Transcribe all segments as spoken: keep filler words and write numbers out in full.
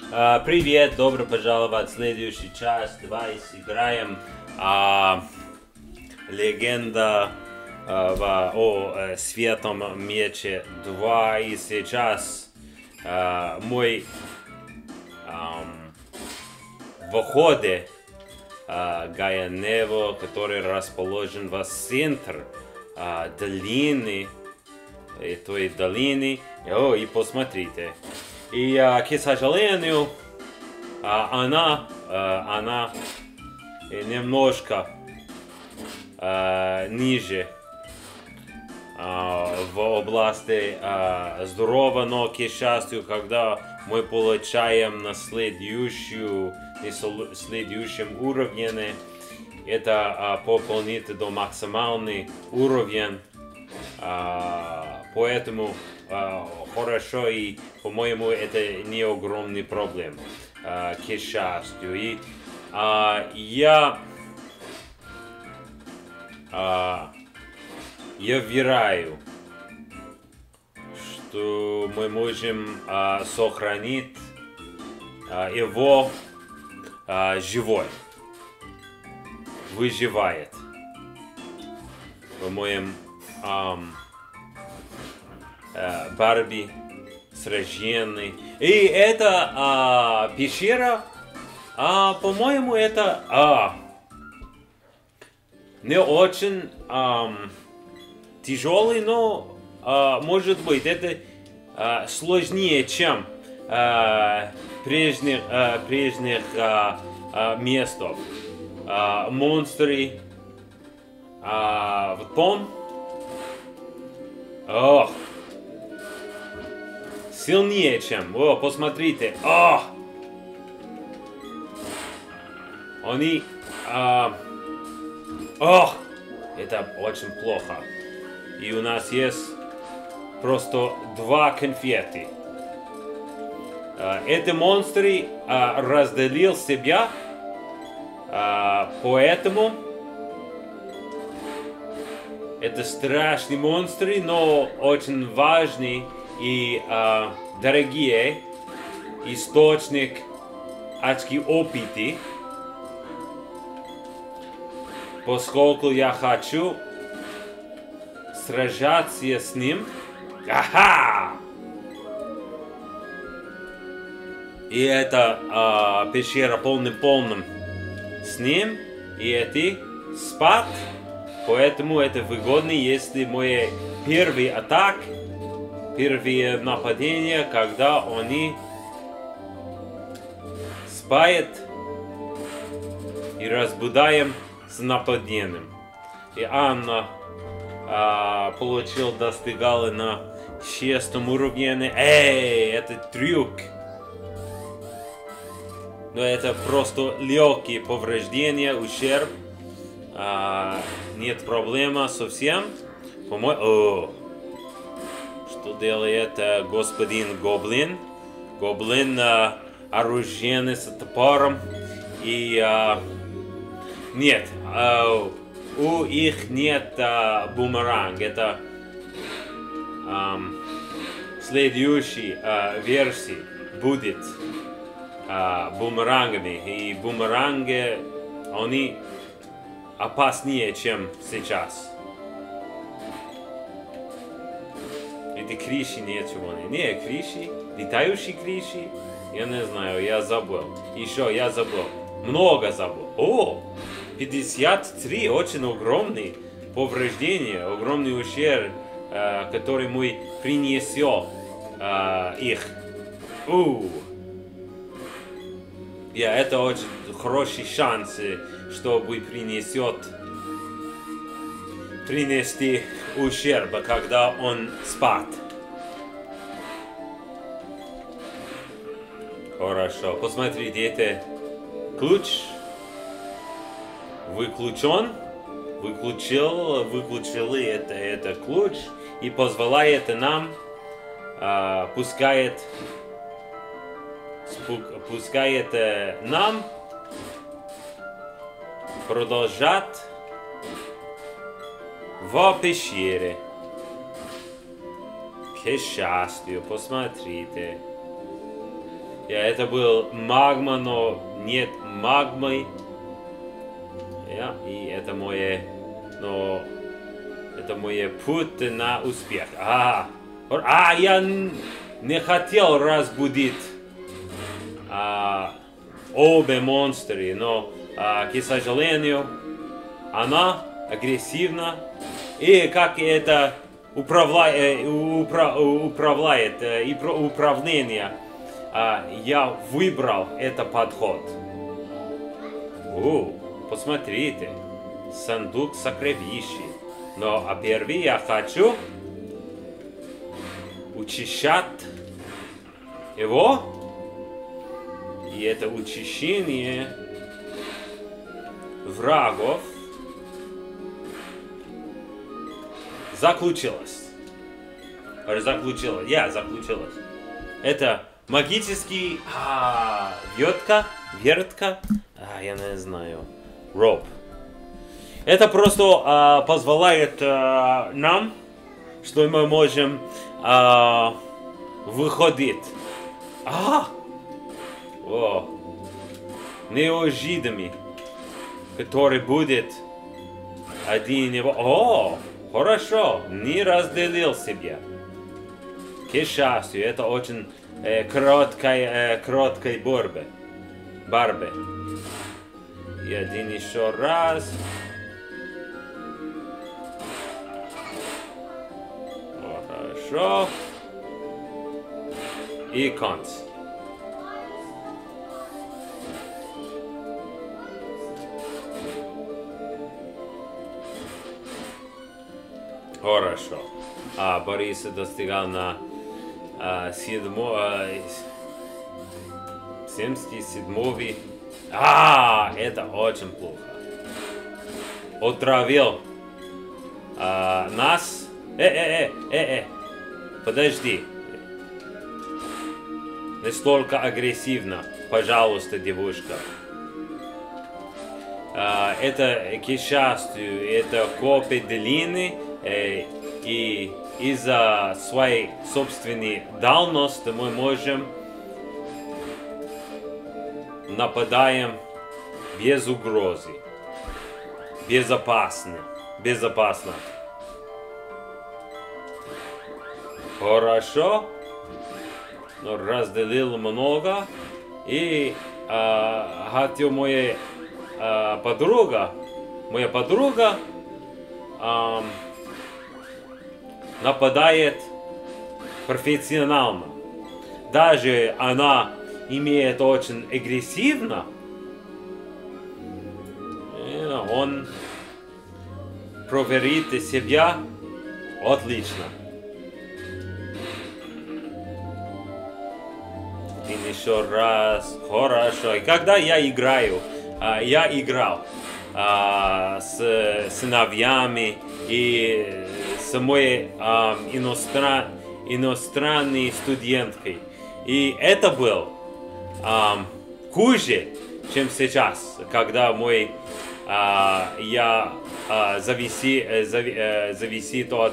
А, привет, добро пожаловать в следующий час. Давай сыграем а, легенда а, в, о э, Святом Мече два. И сейчас а, мой а, в ходе а, Гая Нево, который расположен в центре а, долины, той долины. О, и посмотрите. И, а, к сожалению, а, она, а, она немножко а, ниже а, в области а, здоровья, но, к счастью, когда мы получаем на следующую, следующем уровне, это а, пополнит до максимальный уровень, а, поэтому а, хорошо, и, по-моему, это не огромный проблем, а, к счастью. И а, я, а, я верю, что мы можем а, сохранить а, его а, живой, выживает в моем ам, а, борьбе, сражении. И эта а, пещера, а, по-моему, это а, не очень ам, тяжелый, но а, может быть это а, сложнее, чем а, прежних, а, прежних а, а, местов. А, монстры а, в том, ох, сильнее, чем. О, посмотрите. О! Они... А, ох! Это очень плохо. И у нас есть просто два конфетти. А, эти монстры а, разделил себя, а, поэтому это страшные монстры, но очень важные и а, дорогие источник адских опыта, поскольку я хочу сражаться с ним. Ага! И это а, пещера полным-полным с ним, и это спад, поэтому это выгодно, если мой первый атак, первые нападения, когда они спают и разбудаем с нападением. И Анна а, получил, достигала на шестом уровне. Эй, это трюк. Но это просто легкие повреждения, ущерб. А, нет проблемы совсем. По-моему... Что делает а, господин Гоблин? Гоблин а, оружейный с топором. И... А, нет, а, у их нет а, бумеранг. Это а, следующей а, версии будет а, бумерангами. И бумеранги, они опаснее, чем сейчас. Эти крыши ничего не. Не, крыши, летающие крыши, я не знаю, я забыл. Еще я забыл. Много забыл. О, пятьдесят три, очень огромные повреждения, огромный ущерб, э, который мы принесем э, их. У. Yeah, это очень хороший шанс, чтобы принесет принести ущерб, когда он спит. Хорошо, посмотрите, это ключ выключен, выключил, выключили это, это ключ и позволяет нам, а, пускает, спук, пускает а, нам продолжать в пещере. К счастью, посмотрите. Я, это был магма, но нет магмы. Я, и это мое, но это мой путь на успех. А, а я не хотел разбудить а, обе монстры, но, а, к сожалению, она агрессивна. И как это управляет, упра, управляет и управление, а, я выбрал этот подход. О, посмотрите, сундук сокровищей. Но а первый я хочу учащать его. И это учащение врагов заключилось. Заключилось. Я заключилось. Это магический а, вертка, вертка, а, я не знаю, rope. Это просто а, позволяет а, нам, что мы можем а, выходить. А, о, неожиданный, который будет один его. О, хорошо, не разделил себя. К счастью, это очень э, короткая, э, короткая борьба. Борьба. И один еще раз. Хорошо. И конец. Хорошо. А Борис достигал на а, седьмо, а, семьдесят седьмой. А, это очень плохо. Отравил а, нас. Э, э, э, э, э. Подожди. Настолько агрессивно. Пожалуйста, девушка. А, это, к счастью, это копия длины. Э, и из-за своей собственной дальности мы можем нападаем без угрозы. Безопасно. Безопасно. Хорошо. Но разделил много. И а, хотел моя а, подруга, моя подруга а, нападает профессионально. Даже она имеет очень агрессивно. Он проверит себя отлично. И еще раз. Хорошо. И когда я играю, я играл с сыновьями и с моей иностран, иностранной студенткой. И это был хуже, чем сейчас, когда мой я зависи, зави, зависит от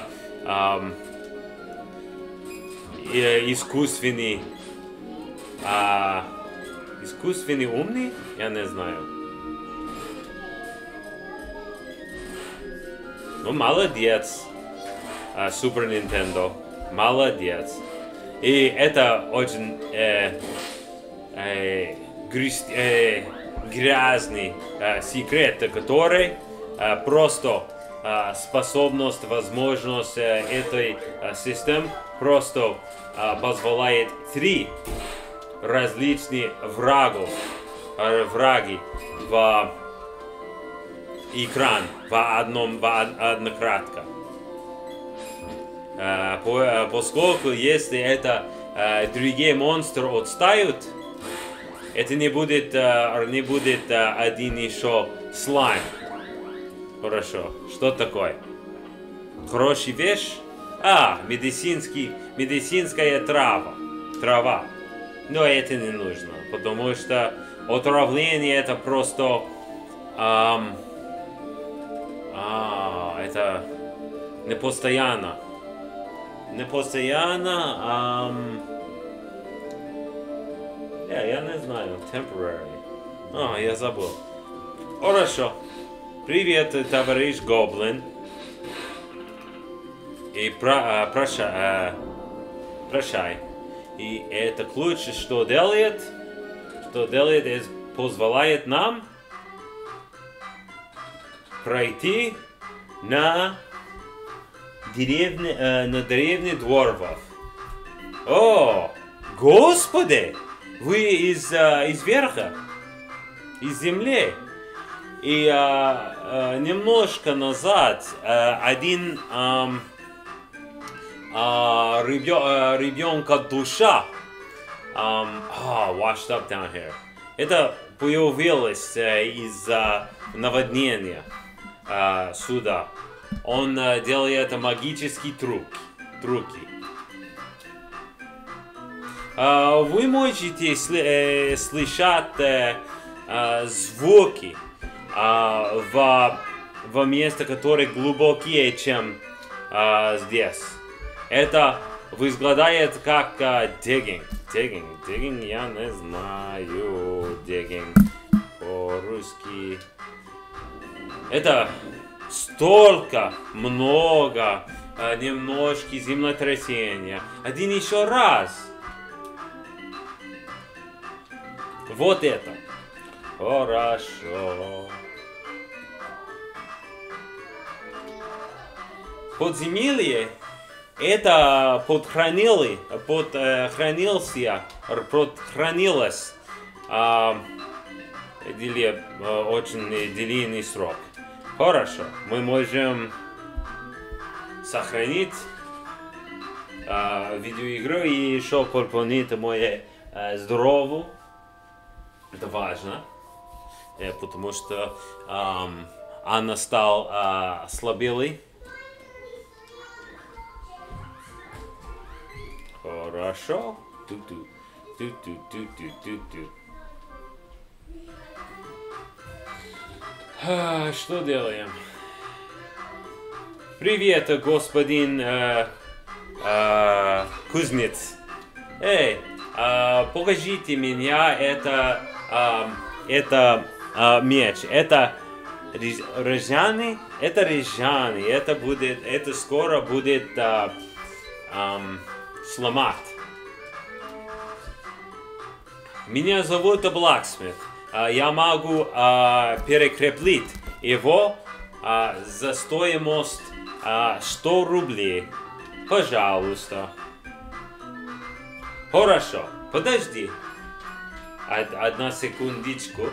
искусственный А, искусственный умный? Я не знаю. Ну, молодец. А, Super Nintendo. Молодец. И это очень э, э, грыз, э, грязный э, секрет, который э, просто э, способность, возможность э, этой э, системы просто э, позволяет три различные врагов, враги в экран в одном в однократно. Поскольку если это другие монстры отстают, это не будет не будет один еще слайм. Хорошо. Что такое? Хорошая вещь? А, медицинский, медицинская трава. Трава. Но это не нужно, потому что отравление это просто эм, а, это не постоянно. Не постоянно. Эм, Yeah, я не знаю. Temporary. А, я забыл. Хорошо. Привет, товарищ Гоблин. И про, а, проша, а, прощай. И это ключ что делает? Что делает, это позволяет нам пройти на деревне, э, на деревне Дворфов. О, Господи! Вы из, э, из верха? Из земли? И э, э, немножко назад э, один э, э, ребё, э, ребенка душа um, oh, washed up down here. Это появилось э, из-за наводнения э, сюда. Он э, делает магический трюк, трюки. Э, вы можете сли, э, слышать э, э, звуки э, в, в места, которые глубокие, чем э, здесь. Это выглядит как э, digging. Digging, digging, я не знаю. Digging по-русски. Это столько, много, э, немножко землетрясения. Один еще раз. Вот это. Хорошо. Подземелье это подхранили, подхранился, подхранилось э, дели, э, очень длинный срок. Хорошо, мы можем сохранить э, видеоигру и еще пополнить мое э, здоровье. Это важно, э, потому что э, она стала э, слабелой. Хорошо. Ту-ту. Ту-ту-ту-ту-ту-ту. А, что делаем? Привет, господин э, э, кузнец. Эй, э, покажите меня это, э, это э, меч. Это ржаный, это ржаный. Это будет, это скоро будет э, э, сломать. Меня зовут Blacksmith. Я могу перекреплить его за стоимость сто рублей. Пожалуйста. Хорошо. Подожди. Одна секундочку.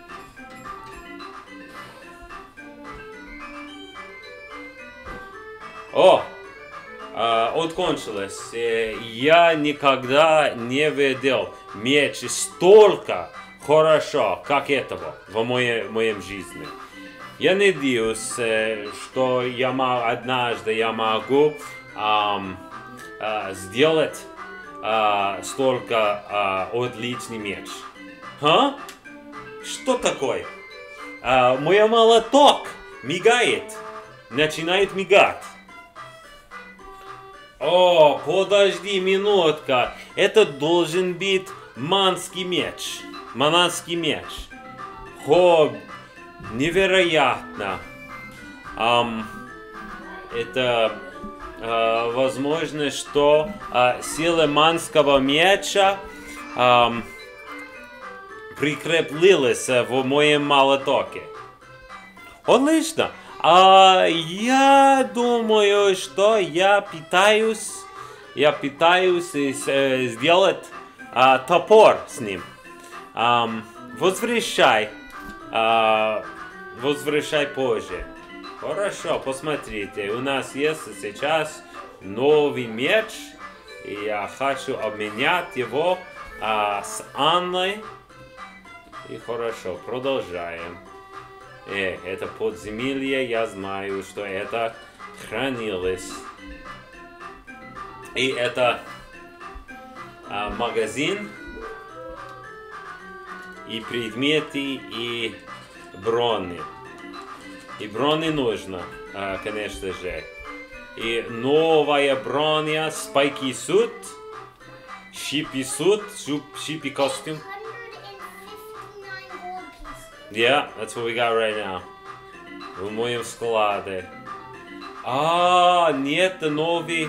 О! Откончилось. Я никогда не видел меч столько хорошо, как этого в моей, моей жизни. Я надеюсь, что я могу, однажды я могу эм, э, сделать э, столько э, отличный меч. А? Что такое? Э, мой молоток мигает, начинает мигать. О, подожди минутка. Это должен быть манский меч. Мананский меч. О, невероятно. Um, это uh, возможно, что uh, сила манского меча um, прикреплилась в моем молотоке. Отлично. А я думаю, что я пытаюсь, я пытаюсь э, сделать э, топор с ним. Um, возвращай, uh, возвращай позже. Хорошо, посмотрите, у нас есть сейчас новый меч, и я хочу обменять его uh, с Анной. И хорошо, продолжаем. Э, это подземелье, я знаю, что это хранилось. И это а, магазин, и предметы, и брони. И брони нужно, а, конечно же. И новая броня, спайки суд, шипи суд, шипи костюм. Yeah, that's what we got right now. В моем складе. А, нет новый...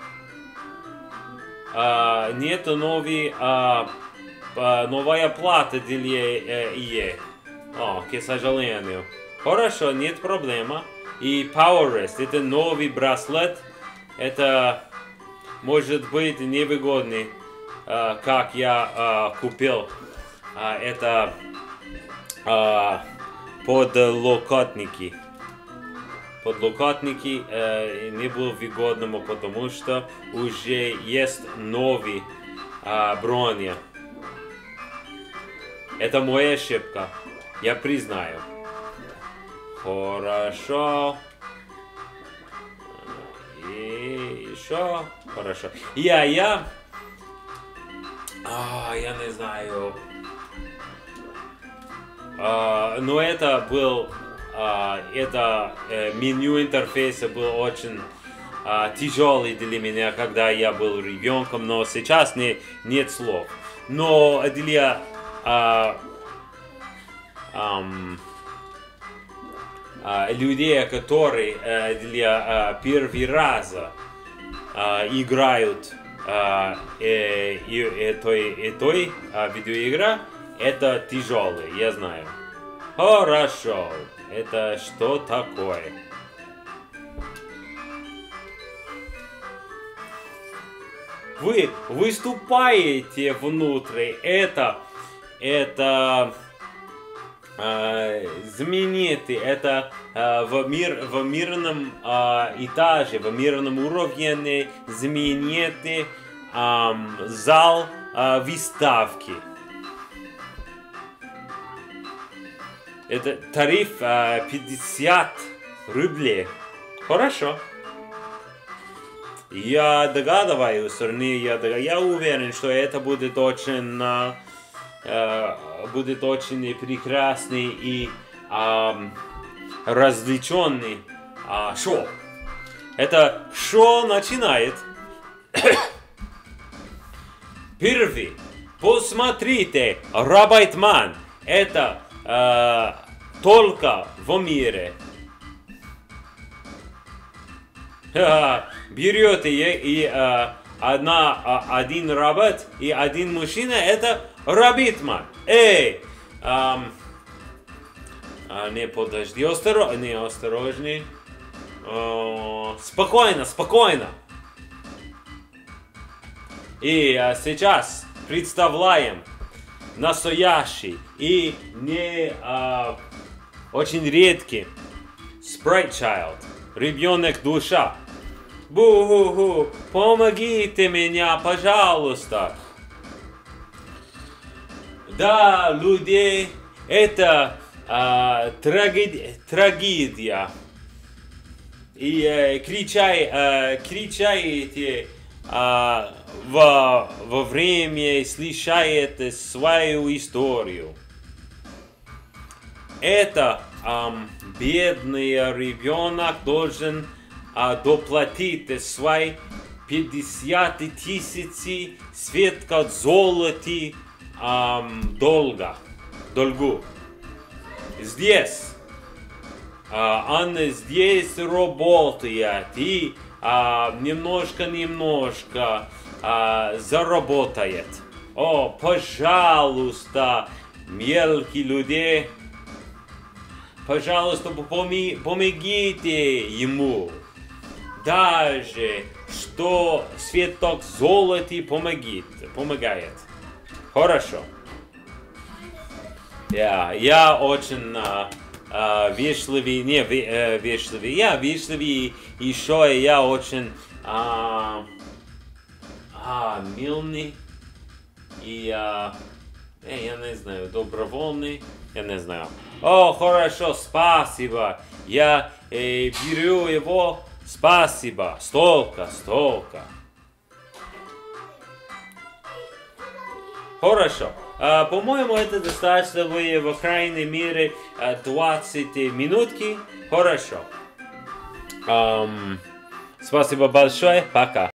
А, нет новый... А, а, новая плата для Е. О, к сожалению. Хорошо, нет проблема. И Power Rest, это новый браслет. Это может быть невыгодный, а, как я а, купил. А, это а, подлокотники. Подлокотники э, не был выгодным, потому что уже есть новый а, броня. Это моя ошибка. Я признаю. Хорошо. И еще. Хорошо. Я, я... А, я не знаю. А, но это был... А, это э, меню интерфейса был очень а, тяжелый для меня, когда я был ребенком, но сейчас не, нет слов. Но для... А, Um, uh, людей, которые uh, для uh, первый раз uh, играют uh, э, и, этой, этой uh, видеоигра, это тяжелый, я знаю. Хорошо, это что такое? Вы выступаете внутри, это, это... Uh, знаменитый, это uh, в, мир, в мирном uh, этаже, в мирном уровне знаменитый um, зал uh, выставки. Это тариф uh, пятьдесят рублей. Хорошо. Я догадываюсь, не я, я уверен, что это будет очень... Uh, Uh, будет очень прекрасный и uh, развлеченный uh, шоу. Это шоу начинает. Первый. Посмотрите, Рабайтман. Это uh, только в мире. Берете и uh, одна, uh, один робот и один мужчина. Это Рабайтман. Эй! Um, а, не, подожди. Осторож... Не, осторожней. Uh, спокойно, спокойно. И uh, сейчас представляем настоящий и не uh, очень редкий Sprite Child. Ребенок душа. Бу-ху-ху. Помогите меня, пожалуйста. Да, людей, это а, трагедия, трагедия. И э, кричай, э, кричаете э, во, во время, слышите свою историю. Это э, бедный ребенок должен э, доплатить свои пятьдесят тысяч светка золота Um, долга, долгу. Здесь uh, он здесь работает и uh, немножко-немножко uh, заработает. О, пожалуйста, мелкие люди, пожалуйста, помогите ему. Даже что светок золота помогит, помогает. Хорошо. Yeah, я очень uh, uh, вежливый, не uh, вежливый, я вежливый, еще я очень uh, uh, милый и uh, я не знаю, добровольный, я не знаю. О, хорошо, спасибо, я э, беру его, спасибо, столько, столько. Хорошо. Uh, по-моему, это достаточно, вы, в крайней мере, двадцать минутки. Хорошо. Um, спасибо большое. Пока.